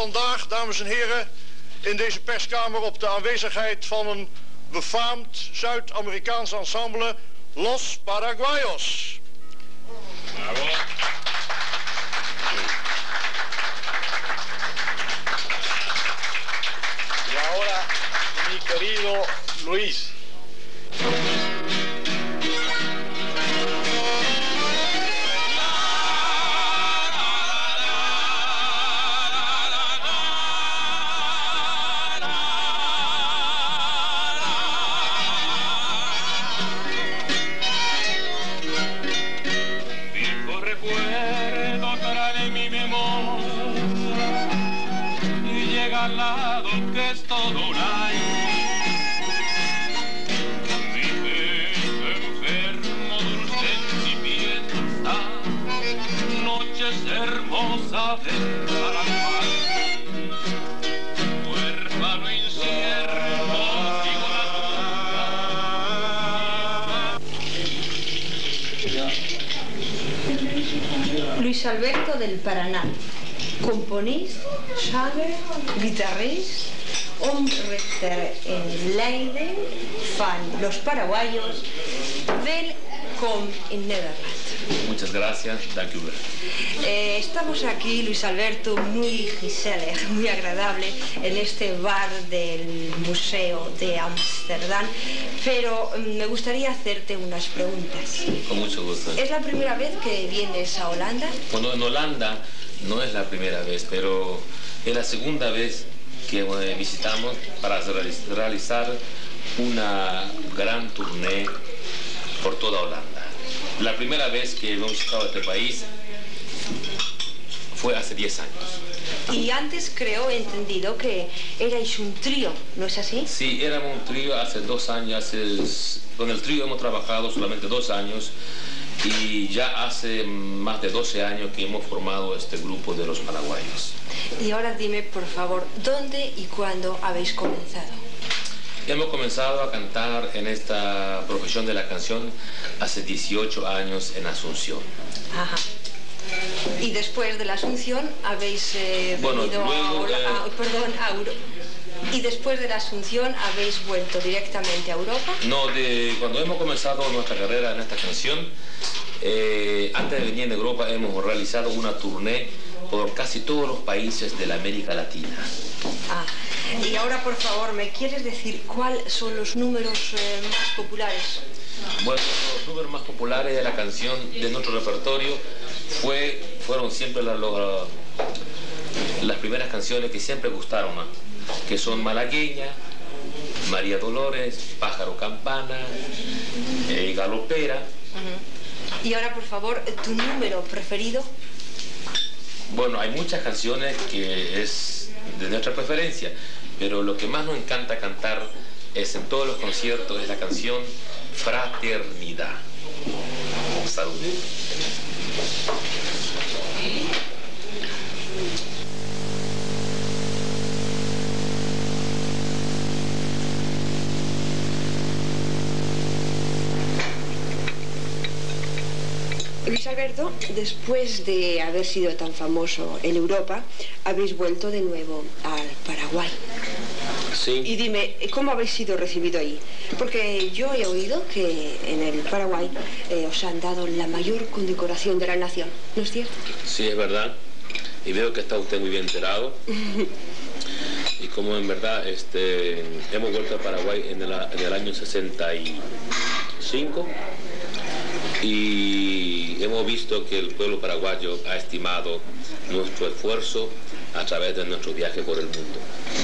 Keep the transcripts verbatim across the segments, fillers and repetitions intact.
vandaag, dames en heren, in deze perskamer op de aanwezigheid van een befaamd Zuid-Amerikaans ensemble, Los Paraguayos. Bravo. Y ahora, mi querido Luis. Al lado que es todo un aire, vive enfermo de un sentimiento, noches hermosas de Paraguay, huérfano incierto, sigo la... Luis Alberto del Paraná, componista, zanger, guitarrista, hombre en Leiden, fan Los Paraguayos, welkom in Nederland. Muchas gracias, dank u wel. Eh, estamos aquí, Luis Alberto, muy gezellig, muy agradable, en este bar del Museo de Ámsterdam, pero me gustaría hacerte unas preguntas. Con mucho gusto. ¿Es la primera vez que vienes a Holanda? Bueno, en Holanda no es la primera vez, pero es la segunda vez que visitamos para realizar una gran tournée por toda Holanda. La primera vez que hemos visitado este país fue hace diez años. Y antes creo, he entendido, que erais un trío, ¿no es así? Sí, éramos un trío hace dos años. Hace, con el trío hemos trabajado solamente dos años. Y ya hace más de doce años que hemos formado este grupo de Los Paraguayos. Y ahora dime, por favor, ¿dónde y cuándo habéis comenzado? Hemos comenzado a cantar en esta profesión de la canción hace dieciocho años en Asunción. Ajá. Y después de la Asunción habéis eh, bueno, venido luego, a, eh... a, perdón, a Europa. ¿Y después de la Asunción habéis vuelto directamente a Europa? No, de, cuando hemos comenzado nuestra carrera en esta canción, eh, antes de venir en Europa hemos realizado una tournée por casi todos los países de la América Latina. Ah, y ahora, por favor, ¿me quieres decir cuáles son los números eh, más populares? Bueno, los números más populares de la canción de nuestro repertorio fue, fueron siempre las, los, las primeras canciones que siempre gustaron, ¿no? Que son Malagueña, María Dolores, Pájaro Campana, eh, Galopera. Uh-huh. Y ahora, por favor, ¿tu número preferido? Bueno, hay muchas canciones que es de nuestra preferencia, pero lo que más nos encanta cantar es en todos los conciertos es la canción Fraternidad. Salud. Luis Alberto, después de haber sido tan famoso en Europa, habéis vuelto de nuevo al Paraguay. Sí. Y dime, ¿cómo habéis sido recibido ahí? Porque yo he oído que en el Paraguay eh, os han dado la mayor condecoración de la nación, ¿no es cierto? Sí, es verdad. Y veo que está usted muy bien enterado. Y como en verdad este, hemos vuelto a Paraguay en el, en el año sesenta y cinco y hemos visto que el pueblo paraguayo ha estimado nuestro esfuerzo a través de nuestro viaje por el mundo.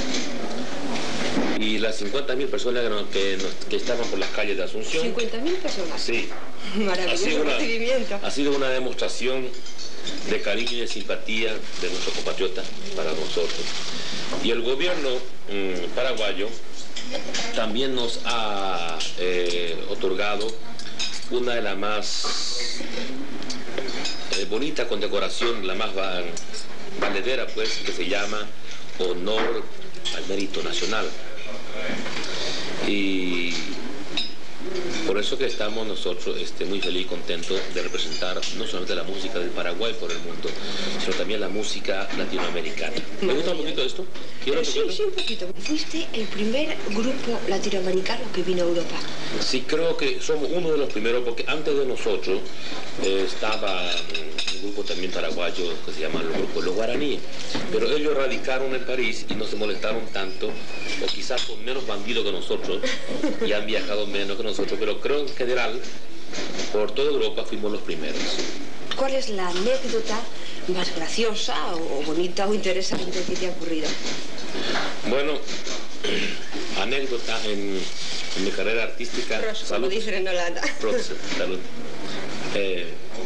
Y las cincuenta mil personas que, nos, que, nos, que estaban por las calles de Asunción... ¿cincuenta mil personas? Sí. Maravilloso recibimiento. Ha sido una demostración de cariño y de simpatía de nuestros compatriotas para nosotros. Y el gobierno mmm, paraguayo también nos ha eh, otorgado una de las más eh, bonitas condecoraciones, la más va, valedera, pues, que se llama Honor al Mérito Nacional. Y por por eso que estamos nosotros este, muy feliz y contentos de representar no solamente la música del Paraguay por el mundo, sino también la música latinoamericana. ¿Te gusta un poquito esto? Eh, sí, sí, un poquito. Fuiste el primer grupo latinoamericano que vino a Europa. Sí, creo que somos uno de los primeros, porque antes de nosotros eh, estaba un grupo también paraguayo que se llama el grupo Los Guaraníes, pero ellos radicaron en París y no se molestaron tanto, o quizás con menos bandidos que nosotros, y han viajado menos que nosotros, pero creo en general, por toda Europa fuimos los primeros. ¿Cuál es la anécdota más graciosa o bonita o interesante que te ha ocurrido? Bueno, anécdota en, en mi carrera artística. Prost, como dicen en Holanda. Prost, salud. Eh,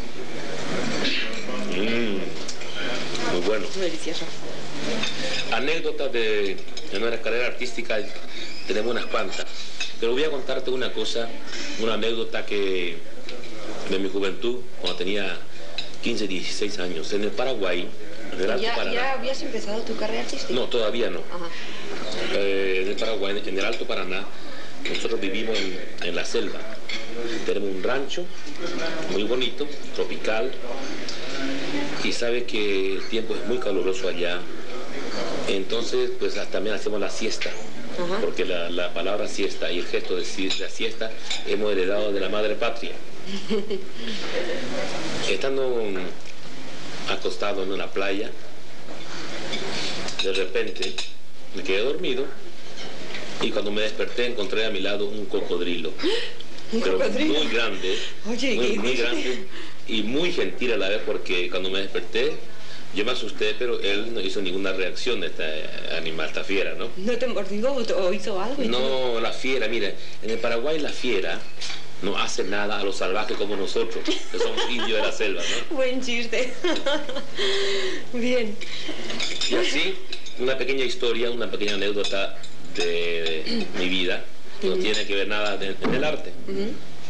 mm, muy bueno. Muy delicioso. Anécdotas de, de nuestra carrera artística tenemos unas cuantas, pero voy a contarte una cosa, una anécdota que de mi juventud, cuando tenía quince, dieciséis años, en el Paraguay, en el Alto ¿Ya, Paraná. ¿Ya habías empezado tu carrera artística? No, todavía no. Ajá. Eh, en el Paraguay, en el Alto Paraná, nosotros vivimos en, en la selva. Tenemos un rancho muy bonito, tropical, y sabe que el tiempo es muy caluroso allá. Entonces, pues también hacemos la siesta. Ajá. Porque la, la palabra siesta y el gesto de la siesta hemos heredado de la madre patria. Estando acostado en una playa, de repente me quedé dormido y cuando me desperté encontré a mi lado un cocodrilo. ¿Un pero cocodrilo? Muy grande, Oye, muy, ¿qué muy grande y muy gentil a la vez, porque cuando me desperté yo me asusté, pero él no hizo ninguna reacción de este animal, esta fiera, ¿no? ¿No te mordió o hizo algo? No, la fiera, mira, en el Paraguay la fiera no hace nada a los salvajes como nosotros, que somos indios de la selva, ¿no? Buen chiste. Bien. Y así, una pequeña historia, una pequeña anécdota de mi vida, que no tiene que ver nada de, en el arte. Uh-huh.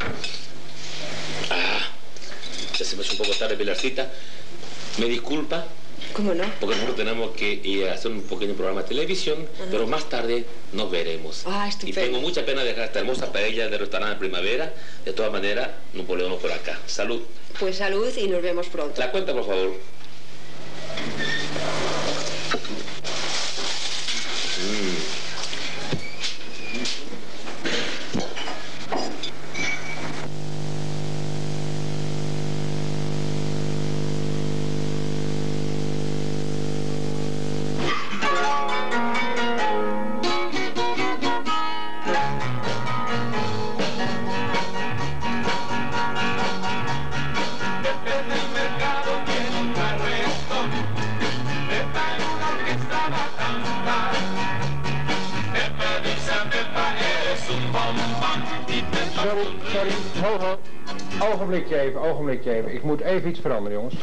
Ah, ya se me hace un poco tarde, Pilarcita. Me disculpa. ¿Cómo no? Porque nosotros tenemos que ir a hacer un pequeño programa de televisión, uh-huh. pero más tarde nos veremos. Ah, estupendo. Y tengo mucha pena de dejar esta hermosa paella del restaurante Primavera. De todas maneras, nos volvemos por acá. Salud. Pues salud y nos vemos pronto. La cuenta, por favor. Mm. Sorry, sorry, ho, ho. Ogenblikje even, ogenblikje even. Ik moet even iets veranderen, jongens.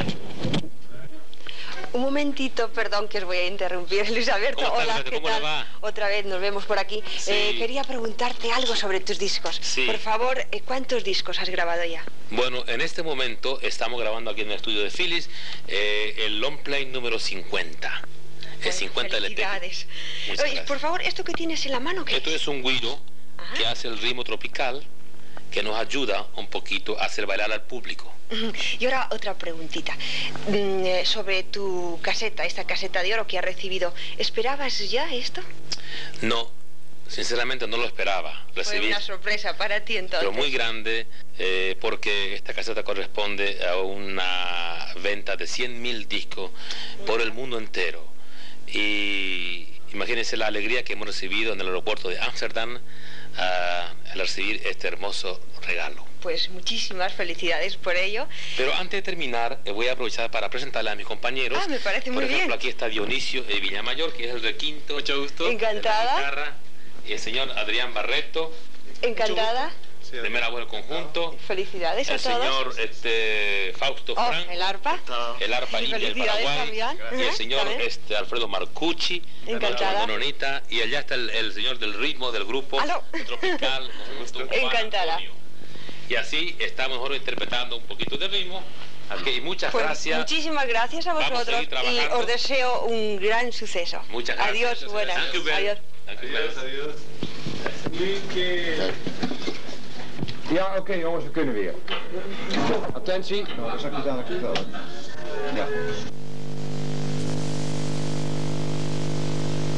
Un momentito, perdón que os voy a interrumpir, Luis Alberto. Hola, ¿qué tal? Otra vez nos vemos por aquí. Sí. Eh, quería preguntarte algo sobre tus discos. Sí. Por favor, eh, ¿cuántos discos has grabado ya? Bueno, en este momento estamos grabando aquí en el estudio de Philips eh, el long play número cincuenta. El cincuenta L T. Felicidades. Oye, por favor, ¿esto que tienes en la mano qué Esto es? es un güiro que hace el ritmo tropical, que nos ayuda un poquito a hacer bailar al público. Y ahora otra preguntita. Mm, sobre tu caseta, esta caseta de oro que has recibido, ¿esperabas ya esto? No, sinceramente no lo esperaba. Recibí, Fue una sorpresa para ti entonces. Pero muy grande, eh, porque esta caseta corresponde a una venta de cien mil discos por el mundo entero. Y imagínense la alegría que hemos recibido en el aeropuerto de Ámsterdam uh, al recibir este hermoso regalo. Pues muchísimas felicidades por ello. Pero antes de terminar, eh, voy a aprovechar para presentarle a mis compañeros. Ah, me parece muy bien. Por ejemplo, aquí está Dionisio de Villamayor, que es el requinto. Mucho gusto. Encantada. De la guitarra, y el señor Adrián Barreto. Encantada. Primera voz del conjunto. Felicidades el a todos. El señor este, Fausto oh, Frank. El arpa. El arpa y del Paraguay. También. Y el señor este, Alfredo Marcucci. Encantada. Nonita, y allá está el, el señor del ritmo del grupo ¿Aló? Tropical. Encantada. Antonio. Y así estamos ahora interpretando un poquito de ritmo. Okay, muchas pues gracias. Muchísimas gracias a vosotros y os deseo un gran suceso. Muchas gracias. Adiós, buenas. Thank you, adiós. Adiós, adiós. Ja, oké okay, jongens, we kunnen weer. Attentie. Nou, dat zal ik je dadelijk vertellen. Ja.